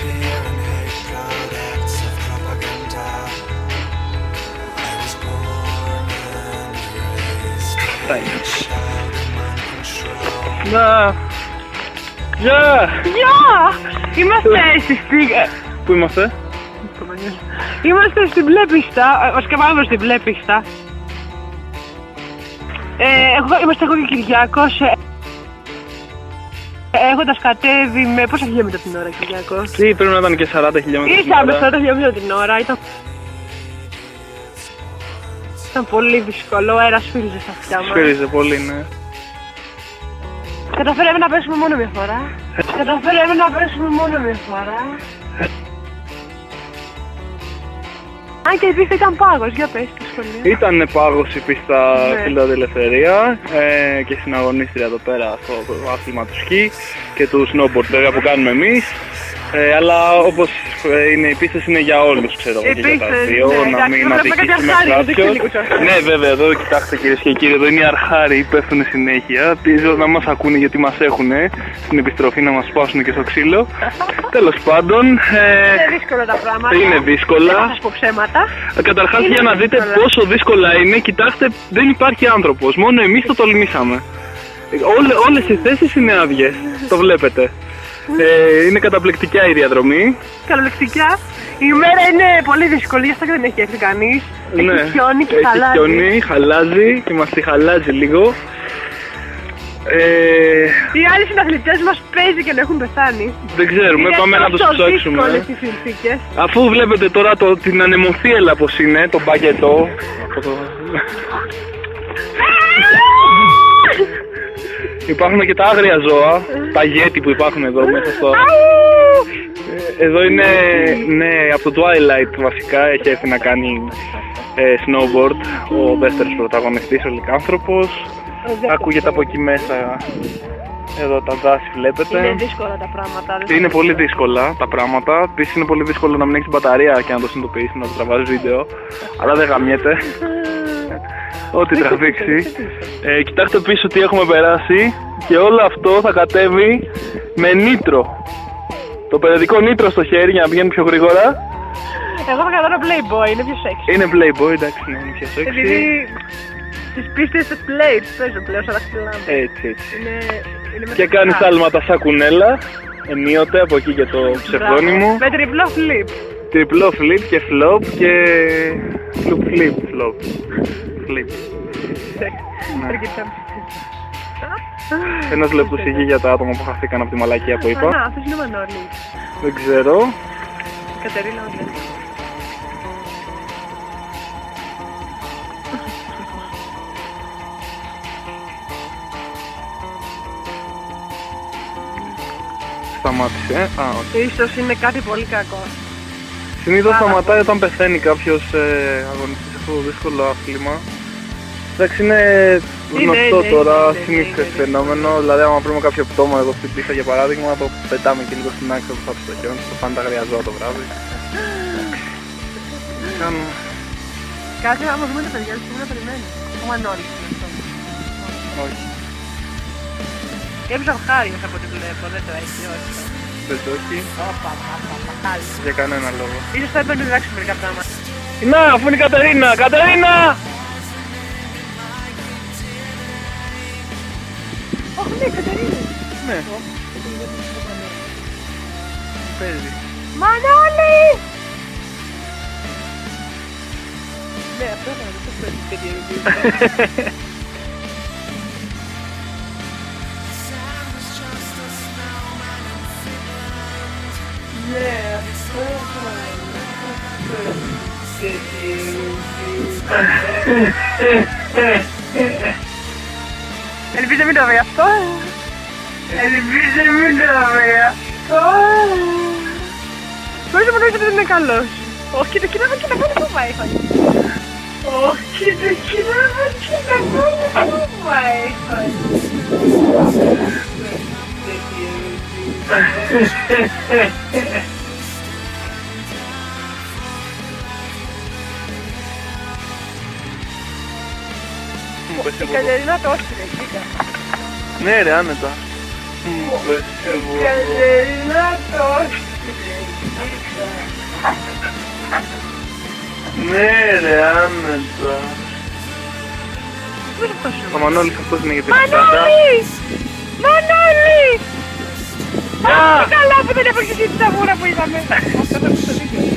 Να! Γεια! Γεια! Είμαστε στη Πού είμαστε? Είμαστε στην μπλε πίστα, βασικά πάμε στην μπλε πίστα. Είμαστε εγώ και Κυριάκος. Έχοντας κατέβει με πόσα χιλιόμετρα την ώρα, Κυριάκος? Τι, πρέπει να ήταν και 40 χιλιόμετρα την ώρα. Ήσαμε 40 χιλιόμετρα την ώρα, ήταν πολύ δύσκολο, ο αέρας σφύριζε στα αυτιά μας. Σφύριζε πολύ, ναι. Καταφέραμε να πέσουμε μόνο μια φορά. Καταφέραμε να πέσουμε μόνο μια φορά. Αν και η πίστα ήταν πάγος, για πες τη σχολεία. Ήταν πάγος η πίστα στην Ελευθερία και στην αγωνίστρια εδώ πέρα στο άθλημα του σκι και του snowboard βέβαια που κάνουμε εμείς. Αλλά όπως είναι, οι πίστες είναι για όλους, ξέρω εγώ, και για τα δύο, να μην αδικήσει με κάποιος. Ναι, βέβαια, εδώ κοιτάξτε κυρίες και κύριοι, εδώ είναι οι αρχάροι, πέφτουν συνέχεια. Πίζω να μας ακούνε γιατί μας έχουνε στην επιστροφή να μας σπάσουν και στο ξύλο. Τέλος πάντων. Είναι δύσκολα τα πράγματα. Είναι δύσκολα. Δεν θα σας πω ψέματα. Καταρχάς για να δείτε πόσο δύσκολα είναι, κοιτάξτε, δεν υπάρχει άνθρωπος, μόνο εμείς το τολμήσαμε. Όλες οι θέσεις είναι άδειες, το βλέπετε. Είναι καταπληκτικά η διαδρομή. Καταπληκτικά. Η μέρα είναι πολύ δύσκολη, γι' αυτό και δεν έχει έρθει κανείς. Έχει χιόνι και χαλάζει. Έχει χιόνι, χαλάζει και μας τη χαλάζει λίγο. Οι άλλοι συναθλητές μας παίζει και να έχουν πεθάνει. Δεν ξέρουμε, πάμε να τους ψάξουμε. Είναι δύσκολες οι συνθήκες. Αφού βλέπετε τώρα την ανεμοθύελα πως είναι, το μπαγετό. Υπάρχουν και τα άγρια ζώα, τα γέτη που υπάρχουν εδώ μέσα στο... Εδώ είναι, ναι, από το Twilight βασικά, έχει έρθει να κάνει snowboard ο δεύτερος πρωταγωνιστής, ο Λυκάνθρωπος. Ακούγεται από εκεί μέσα, εδώ τα δάση βλέπετε. Είναι δύσκολα τα πράγματα. Είναι πολύ δύσκολα τα πράγματα. Επίσης είναι πολύ δύσκολο να μην έχεις μπαταρία και να το συνειδητοποιήσεις, να το τραβάς βίντεο. Αλλά δεν γαμιέται. Ό,τι τραβήξει. Κοιτάξτε πίσω τι έχουμε περάσει και όλο αυτό θα κατέβει με νίτρο. Το περιοδικό νίτρο στο χέρι για να πηγαίνει πιο γρήγορα. Εγώ θα κάνω Playboy, είναι πιο sexy. Είναι Playboy, εντάξει, ναι, είναι πιο sexy. Επειδή τις πίστες της Play τις παίζω πλέον σαν δαχτυλάμε. Έτσι. Είναι και κάνεις άλματα σαν κουνέλα, ενίοτε από εκεί και το ψευδόνυμο. Με τριπλό flip. Τριπλό flip και flop και flop. Flip. Ένας λεπτός υγιή για τα άτομα που χαθήκαν από τη μαλακία που είπα. Αυτός είναι ο Μανώλης. Δεν ξέρω. Κατερίνα Οντέλη. Σταμάτησε, όχι. Ίσως είναι κάτι πολύ κακό. Συνήθως σταματάει όταν πεθαίνει κάποιος αγωνιστής σε αυτό το δύσκολο άθλημα. Εντάξει, είναι γνωστό τώρα, συνήθες φαινόμενο. Δηλαδή, άμα βρούμε κάποιο πτώμα εδώ στην πίστα για παράδειγμα, το πετάμε και λίγο στην άκρη που θα στο χιόνι, το πάνε τα αγρία ζώα το βράδυ. Κάτι άμα δούμε τα παιδιά, πρέπει να περιμένει. Ο Μανώλης είναι αυτό. Όχι. Έψα χάριος από ό,τι βλέπω, δεν το έχει, όχι. Δεν το έχει. Χάρη. Για κανένα λόγο. Ίσως θα έπαιρνε διδάξει μερικά πράγματα. Να, αφού είναι η Κατερίνα! Κατερίνα! Όχι, ναι, Κατερίνα. Ναι. Παίζει. Μανώλη! Ναι, αυτό θα το παίζει και διαδικασία. Ελπίζω μην το βρει αυτό. Ελπίζω μην το βρει αυτό. Χωρίς να γνωρίζω ότι δεν είναι καλός. Όχι, κοίτα, κοίτα, κοίτα, πού πάει. Όχι, κοίτα, κοίτα, κοίτα, πού πάει. Η Κατερίνα το όστρε, κοίτα. Ναι ρε, άνετα. Η Κατερίνα το όστρε. Ναι ρε, άμεσα. Ο Μανώλης αυτός είναι για την Μανώλη! Μανώλη! Αχ, καλά που δεν έπαιξε εσύ τη σαβούρα που είδαμε. Αυτό το βίντεο.